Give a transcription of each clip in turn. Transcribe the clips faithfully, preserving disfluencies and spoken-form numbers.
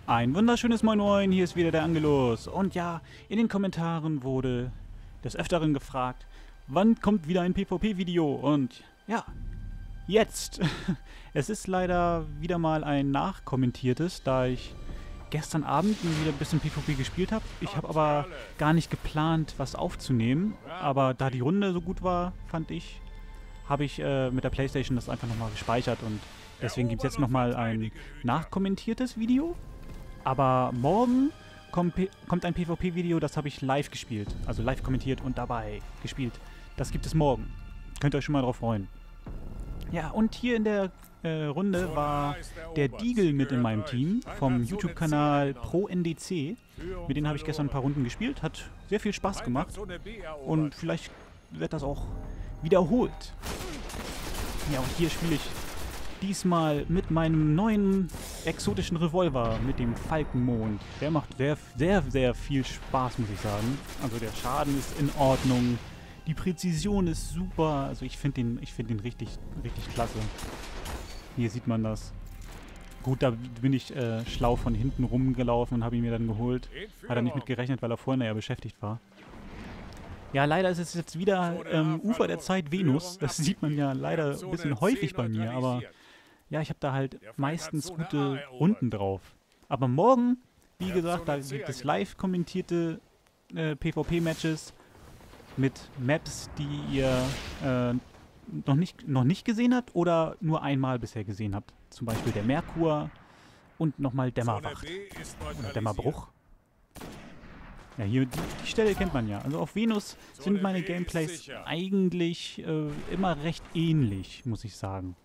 Ein wunderschönes Moin Moin, hier ist wieder der Angelus. Und ja, in den Kommentaren wurde des Öfteren gefragt, wann kommt wieder ein PvP-Video? Und ja, jetzt. Es ist leider wieder mal ein nachkommentiertes, da ich gestern Abend wieder ein bisschen PvP gespielt habe. Ich habe aber gar nicht geplant, was aufzunehmen. Aber da die Runde so gut war, fand ich, habe ich äh, mit der Playstation das einfach nochmal gespeichert. Und deswegen gibt es jetzt nochmal ein nachkommentiertes Video. Aber morgen kommt, kommt ein PvP-Video, das habe ich live gespielt. Also live kommentiert und dabei gespielt. Das gibt es morgen. Könnt ihr euch schon mal drauf freuen. Ja, und hier in der äh, Runde war der Deagle mit in meinem Team vom YouTube-Kanal Pro N D C. Mit denen habe ich gestern ein paar Runden gespielt. Hat sehr viel Spaß gemacht. Und vielleicht wird das auch wiederholt. Ja, und hier spiele ich diesmal mit meinem neuen exotischen Revolver, mit dem Falkenmond. Der macht sehr, sehr, sehr viel Spaß, muss ich sagen. Also der Schaden ist in Ordnung. Die Präzision ist super. Also ich finde den, ich finde den richtig, richtig klasse. Hier sieht man das. Gut, da bin ich äh, schlau von hinten rumgelaufen und habe ihn mir dann geholt. Hat er nicht mit gerechnet, weil er vorhin ja beschäftigt war. Ja, leider ist es jetzt wieder ähm, Ufer der Zeit Venus. Das sieht man ja leider ein bisschen häufig bei mir, aber ja, ich habe da halt meistens gute Runden drauf. Aber morgen, wie gesagt, da gibt es live kommentierte äh, PvP-Matches mit Maps, die ihr äh, noch, nicht, noch nicht gesehen habt oder nur einmal bisher gesehen habt. Zum Beispiel der Merkur und nochmal Dämmerwacht oder Dämmerbruch. Ja, hier, die, die Stelle kennt man ja. Also auf Venus sind meine Gameplays eigentlich äh, immer recht ähnlich, muss ich sagen.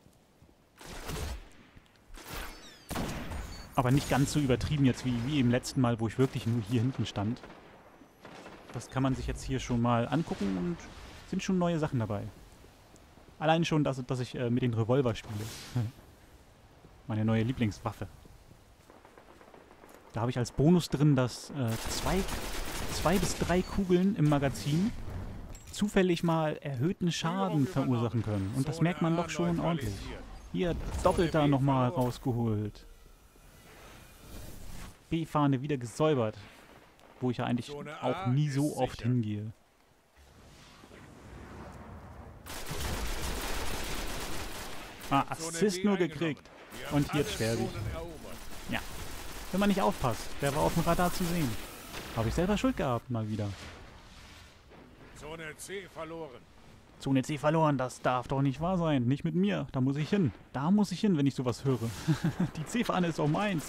Aber nicht ganz so übertrieben jetzt wie, wie im letzten Mal, wo ich wirklich nur hier hinten stand. Das kann man sich jetzt hier schon mal angucken und sind schon neue Sachen dabei. Allein schon, dass, dass ich äh, mit den Revolver spiele. Meine neue Lieblingswaffe. Da habe ich als Bonus drin, dass äh, zwei, zwei bis drei Kugeln im Magazin zufällig mal erhöhten Schaden verursachen können. Und das merkt man doch schon ordentlich. Hier, doppelt da nochmal rausgeholt. B-Fahne wieder gesäubert. Wo ich ja eigentlich auch nie so oft hingehe. Ah, Assist nur gekriegt. Und jetzt sterbe ich. Ja. Wenn man nicht aufpasst, der war auf dem Radar zu sehen. Habe ich selber Schuld gehabt, mal wieder. Zone C verloren. Zone C verloren, das darf doch nicht wahr sein. Nicht mit mir, da muss ich hin. Da muss ich hin, wenn ich sowas höre. Die C-Fahne ist auch meins.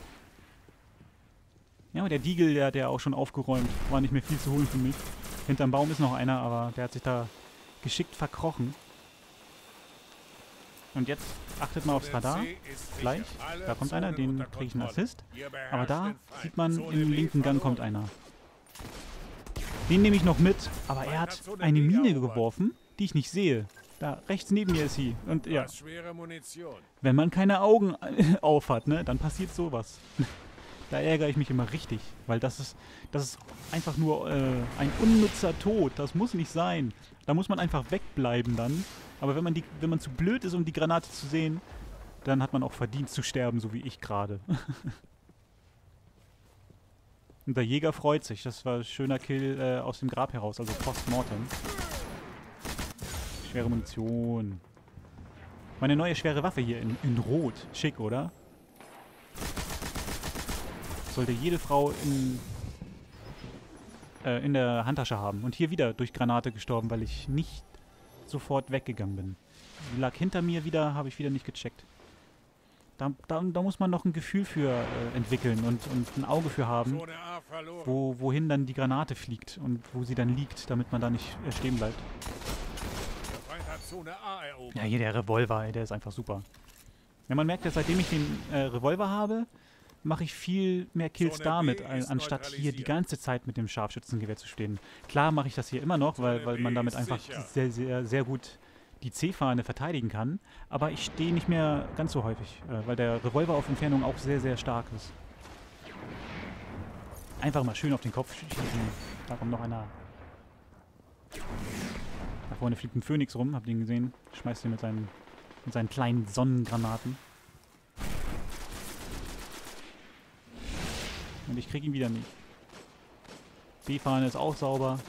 Ja, und der Deagle, der hat ja auch schon aufgeräumt. War nicht mehr viel zu holen für mich. Hinterm Baum ist noch einer, aber der hat sich da geschickt verkrochen. Und jetzt achtet mal aufs Radar. Gleich, da kommt einer, den kriege ich einen Assist. Aber da sieht man, im linken Gang kommt einer. Den nehme ich noch mit, aber er hat eine Mine geworfen, die ich nicht sehe. Da rechts neben mir ist sie. Und ja, wenn man keine Augen auf hat, ne, dann passiert sowas. Da ärgere ich mich immer richtig, weil das ist, das ist einfach nur äh, ein unnützer Tod. Das muss nicht sein. Da muss man einfach wegbleiben dann. Aber wenn man, die, wenn man zu blöd ist, um die Granate zu sehen, dann hat man auch verdient zu sterben, so wie ich gerade. Und der Jäger freut sich. Das war ein schöner Kill äh, aus dem Grab heraus, also Postmortem. Schwere Munition. Meine neue schwere Waffe hier in, in Rot. Schick, oder? Sollte jede Frau in, äh, in der Handtasche haben. Und hier wieder durch Granate gestorben, weil ich nicht sofort weggegangen bin. Die lag hinter mir wieder, habe ich wieder nicht gecheckt. Da, da, da muss man noch ein Gefühl für äh, entwickeln und, und ein Auge für haben, wo, wohin dann die Granate fliegt und wo sie dann liegt, damit man da nicht äh, stehen bleibt. Ja, hier der Revolver, ey, der ist einfach super. Ja, man merkt ja, seitdem ich den äh, Revolver habe, mache ich viel mehr Kills damit, anstatt hier die ganze Zeit mit dem Scharfschützengewehr zu stehen. Klar mache ich das hier immer noch, weil, weil man damit einfach sehr, sehr, sehr gut die C-Fahne verteidigen kann. Aber ich stehe nicht mehr ganz so häufig, weil der Revolver auf Entfernung auch sehr, sehr stark ist. Einfach mal schön auf den Kopf schießen. Da kommt noch einer. Da vorne fliegt ein Phönix rum, habt ihr ihn gesehen? Schmeißt ihn mit seinen, mit seinen kleinen Sonnengranaten. Und ich krieg ihn wieder nicht. B-Fahne ist auch sauber.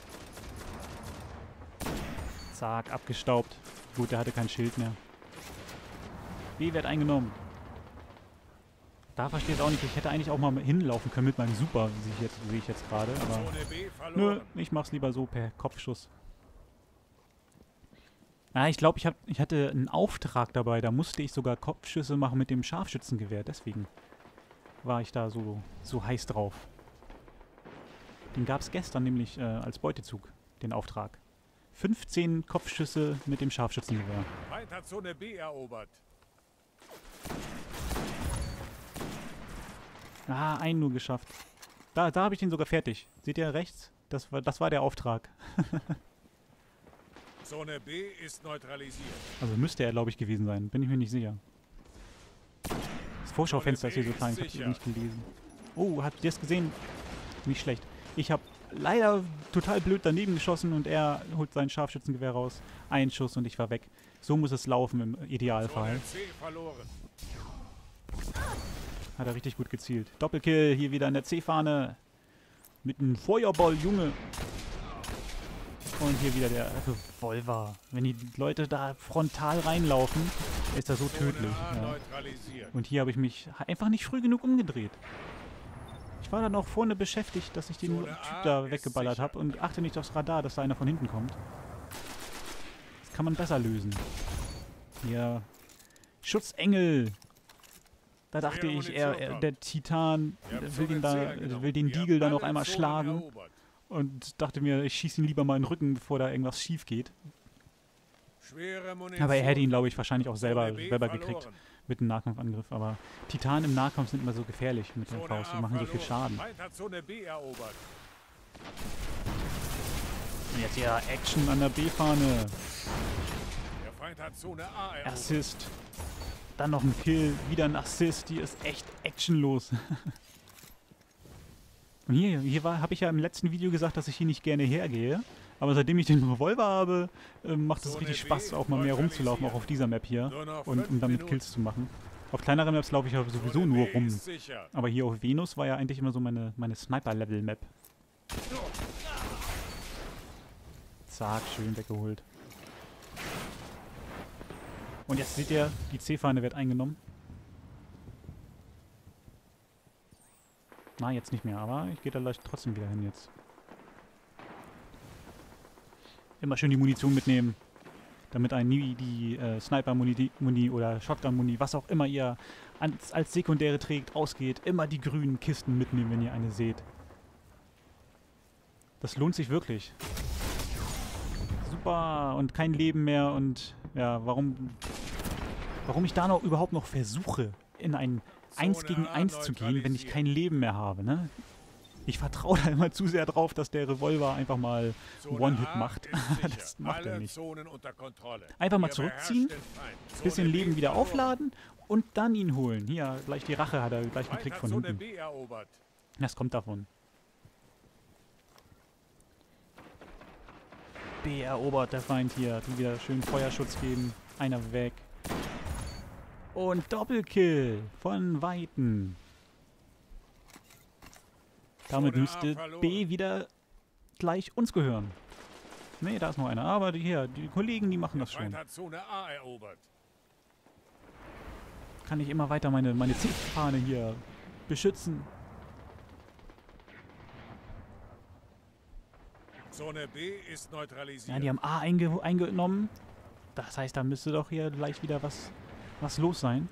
Zack, abgestaubt. Gut, der hatte kein Schild mehr. B wird eingenommen. Da verstehe ich auch nicht. Ich hätte eigentlich auch mal hinlaufen können mit meinem Super, sehe ich jetzt, sehe ich jetzt gerade. Aber nö, ich mach's lieber so per Kopfschuss. Ah, ich glaube, ich, hab, ich hatte einen Auftrag dabei. Da musste ich sogar Kopfschüsse machen mit dem Scharfschützengewehr. Deswegen war ich da so, so heiß drauf. Den gab es gestern nämlich äh, als Beutezug, den Auftrag. fünfzehn Kopfschüsse mit dem Scharfschützengewehr. Feind hat Zone B erobert. Ah, einen nur geschafft. Da, da habe ich den sogar fertig. Seht ihr rechts? Das war, das war der Auftrag. Zone B ist neutralisiert. Also müsste er, glaube ich, gewesen sein. Bin ich mir nicht sicher. Das Vorschaufenster ist hier so klein. Ich habe nicht gelesen. Oh, habt ihr es gesehen? Nicht schlecht. Ich habe leider total blöd daneben geschossen und er holt sein Scharfschützengewehr raus. Ein Schuss und ich war weg. So muss es laufen im Idealfall. Zone C verloren. Hat er richtig gut gezielt. Doppelkill, hier wieder an der C-Fahne. Mit einem Feuerball, Junge. Und hier wieder der Revolver. Wenn die Leute da frontal reinlaufen, ist das so tödlich. Ja. Und hier habe ich mich einfach nicht früh genug umgedreht. Ich war dann auch vorne beschäftigt, dass ich den Typ da weggeballert habe und achte nicht aufs Radar, dass da einer von hinten kommt. Das kann man besser lösen. Hier. Schutzengel. Da dachte ich, er, er, der Titan will den, da, will den Deagle da noch einmal schlagen. Und dachte mir, ich schieße ihn lieber mal in den Rücken, bevor da irgendwas schief geht. Aber er hätte ihn, glaube ich, wahrscheinlich auch selber, selber gekriegt mit einem Nahkampfangriff. Aber Titan im Nahkampf sind immer so gefährlich mit der Faust. Die machen so viel Schaden. Und jetzt hier Action an der B-Fahne. Assist. Dann noch ein Kill, wieder ein Assist. Die ist echt actionlos. Und hier, hier habe ich ja im letzten Video gesagt, dass ich hier nicht gerne hergehe. Aber seitdem ich den Revolver habe, äh, macht es richtig Spaß, auch mal mehr rumzulaufen, auch auf dieser Map hier. Und um damit Kills zu machen. Auf kleineren Maps laufe ich ja sowieso nur rum. Aber hier auf Venus war ja eigentlich immer so meine, meine Sniper-Level-Map. Zack, schön weggeholt. Und jetzt seht ihr, die C-Fahne wird eingenommen. Na, jetzt nicht mehr, aber ich gehe da leicht trotzdem wieder hin jetzt. Immer schön die Munition mitnehmen, damit einen nie die äh, Sniper-Muni Muni oder Shotgun-Muni, was auch immer ihr als, als Sekundäre trägt, ausgeht. Immer die grünen Kisten mitnehmen, wenn ihr eine seht. Das lohnt sich wirklich. Super, und kein Leben mehr und ja, warum, warum ich da noch überhaupt noch versuche, in ein eins gegen eins zu gehen, wenn ich kein Leben mehr habe, ne? Ich vertraue da immer zu sehr drauf, dass der Revolver einfach mal One-Hit macht. Das macht er nicht. Einfach mal zurückziehen, bisschen Leben wieder aufladen und dann ihn holen. Hier, gleich die Rache hat er gleich gekriegt von hinten. Das kommt davon. B erobert der Feind hier. Die wieder schön Feuerschutz geben. Einer weg. Und Doppelkill von Weitem. Damit müsste B wieder gleich uns gehören. Ne, da ist noch einer. Aber die, hier, die Kollegen, die machen das schon. Kann ich immer weiter meine, meine C-Fahne hier beschützen. Zone B ist neutralisiert. Ja, die haben A einge eingenommen. Das heißt, da müsste doch hier gleich wieder was, was los sein.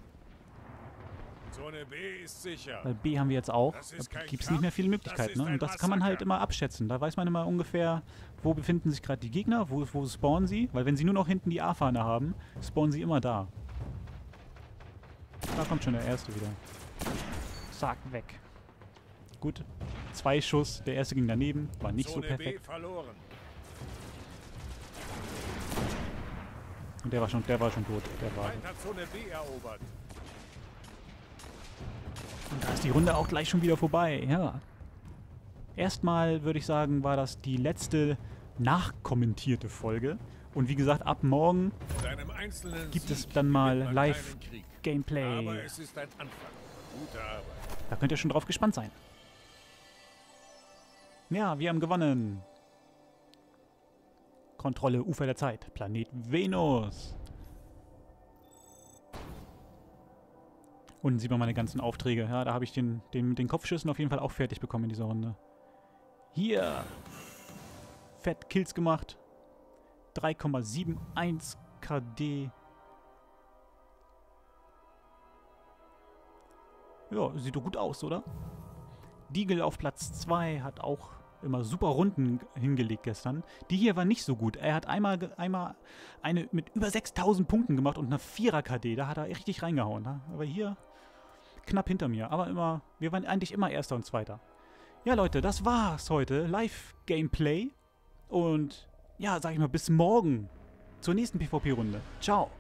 Zone B ist sicher. Weil B haben wir jetzt auch. Da gibt es nicht mehr viele Möglichkeiten. Ne? Und das kann man halt immer abschätzen. Da weiß man immer ungefähr, wo befinden sich gerade die Gegner, wo, wo spawnen sie. Weil wenn sie nur noch hinten die A-Fahne haben, spawnen sie immer da. Da kommt schon der erste wieder. Zack, weg. Gut. Zwei Schuss. Der erste ging daneben. War nicht so perfekt. Und der war schon, der war schon tot. Der war. Und da ist die Runde auch gleich schon wieder vorbei. Ja. Erstmal würde ich sagen, war das die letzte nachkommentierte Folge. Und wie gesagt, ab morgen gibt es dann mal Live-Gameplay. Da könnt ihr schon drauf gespannt sein. Ja, wir haben gewonnen. Kontrolle Ufer der Zeit. Planet Venus. Unten sieht man meine ganzen Aufträge. Ja, da habe ich den, den mit den Kopfschüssen auf jeden Fall auch fertig bekommen in dieser Runde. Hier. Fett Kills gemacht. drei Komma einundsiebzig K D. Ja, sieht doch gut aus, oder? Deagle auf Platz zwei hat auch immer super Runden hingelegt gestern. Die hier war nicht so gut. Er hat einmal, einmal eine mit über sechstausend Punkten gemacht und eine Vierer K D. Da hat er richtig reingehauen. Ne? Aber hier knapp hinter mir. Aber immer, wir waren eigentlich immer Erster und Zweiter. Ja, Leute, das war's heute. Live-Gameplay. Und ja, sag ich mal, bis morgen zur nächsten PvP-Runde. Ciao.